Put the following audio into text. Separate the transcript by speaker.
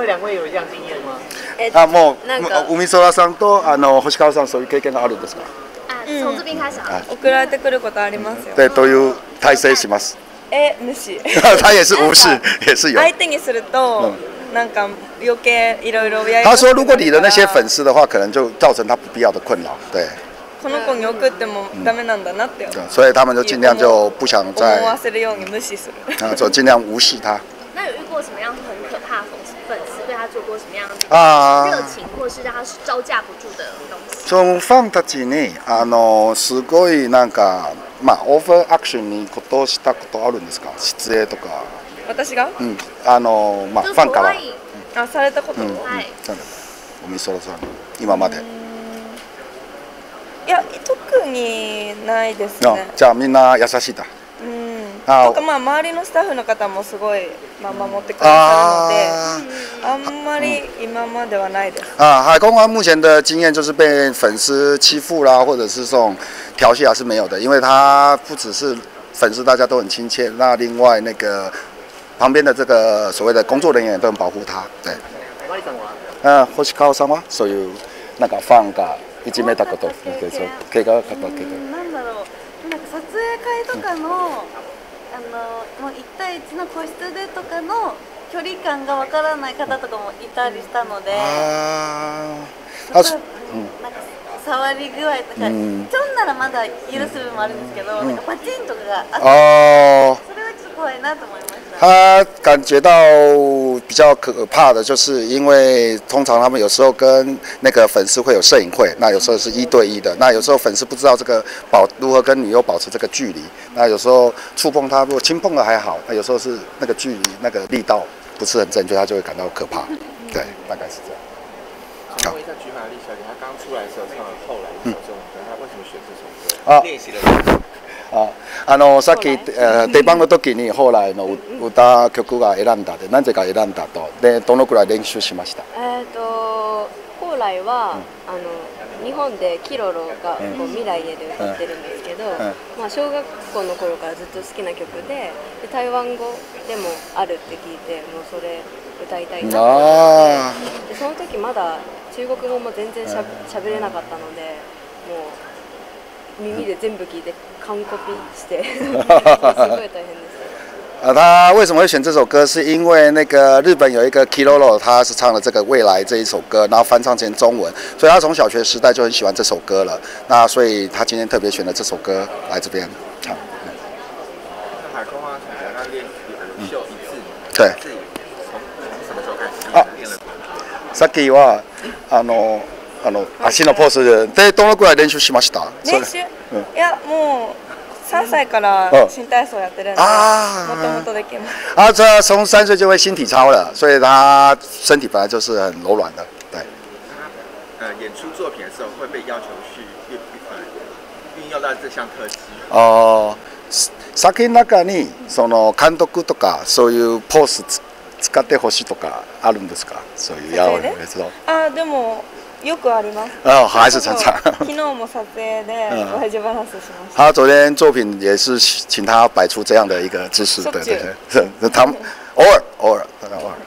Speaker 1: 位两位有这样经验吗？
Speaker 2: もう海空さんと星川さんそういう経験があるんですか？
Speaker 3: 从这边开始啊。
Speaker 4: 送られてくることありますよ。
Speaker 2: 对，都有体制します。
Speaker 4: 無視。
Speaker 2: 他也是无视，也是有。
Speaker 4: 相手にするとなんか余計いろいろやり。
Speaker 2: 他说，如果你的那些粉丝的话，可能就造成他不必要的困扰。对。
Speaker 4: この子に送ってもダメなんだなって。
Speaker 2: 所以他们就尽量就不想再。
Speaker 4: 思わせるように無視する。
Speaker 2: 就尽量无视他。
Speaker 3: 那有遇过什么样很可怕的粉丝对他做过什么样的热情，或是让他招架不住的东西？
Speaker 2: そのファンたちにすごいなんかオーバーアクションにことしたことあるんですか？失礼とか。
Speaker 4: 私が？
Speaker 2: ファンから。
Speaker 4: されたこと？
Speaker 3: はい。
Speaker 2: おみそらさん今まで。
Speaker 4: いや特にないですね。
Speaker 2: じゃあみんな優しいだ。
Speaker 4: とか周りのスタッフの方もすごい守ってくださるので、あんまり今まではないです。
Speaker 2: 海公关目前的经验就是被粉丝欺负啦，或者是这种调戏是没有的，因为他不只是粉丝，大家都很亲切。那另外那个旁边的这个所谓的工作人员也都很保护他。对。星川さんはそういうなんかファンがいじめたこと、怪我かと怪我。
Speaker 5: なんだろう、なんか撮影会とかのもう1対1の個室でとかの距離感がわからない方とかもいたりしたので、なんか触り具合とか、ちょんならまだ許す部分もあるんですけど、なんかパチンとかがあって、それはちょっと怖いなと思いました。
Speaker 2: 他感觉到比较可怕的，就是因为通常他们有时候跟那个粉丝会有摄影会，那有时候是1对1的，那有时候粉丝不知道这个如何跟女优保持这个距离，那有时候触碰他，如果轻碰了还好，那有时候是那个距离那个力道不是很正确，他就会感到可怕。对，大概是这样。
Speaker 6: 想问一下菊玛丽小姐，她刚出来的时候唱了后来一首这首歌，她为什么选这首歌？练习了。さっき出番の時に本来の歌曲が選んだで、なぜか選んだと。でどのくらい練習しました？
Speaker 7: 本来は日本でキロロが未来へで歌ってるんですけど、小学校の頃からずっと好きな曲で、台湾語でもあるって聞いて、もうそれ歌いたいなと思って、でその時まだ中国語も全然しゃべれなかったので、もう耳で全部聞いて完コピしてすごい大変です。
Speaker 2: 他为什么会选这首歌？是因为那个日本有一个 Kiroro， 他是唱了这个《未来》这一首歌，然后翻唱成中文，所以他从小学时代就很喜欢这首歌了。那所以他今天特别选了这首歌来这边唱。
Speaker 6: 海空啊，他练秀一次，
Speaker 2: 对，
Speaker 6: 从什么时候开始练了？
Speaker 2: さっきは足のポーズでどのくらい練習しました？
Speaker 4: 練習？いやもう3歳から新体操やってるんで、もともとできます。
Speaker 2: 他从3岁就会新体操了，所以他身体本来就是很柔软的。对。
Speaker 6: 演出作品的时候会被要求去运用到这项特技。
Speaker 2: 作品の中にその監督とかそういうポーズ使ってほしいとかあるんですか？そういうや
Speaker 4: でも。よくあります。
Speaker 2: 还是常常。
Speaker 4: 昨日も撮影でワイジバランスしました。
Speaker 2: 他昨天作品也是请他摆出这样的一个姿势，对对对，他偶尔。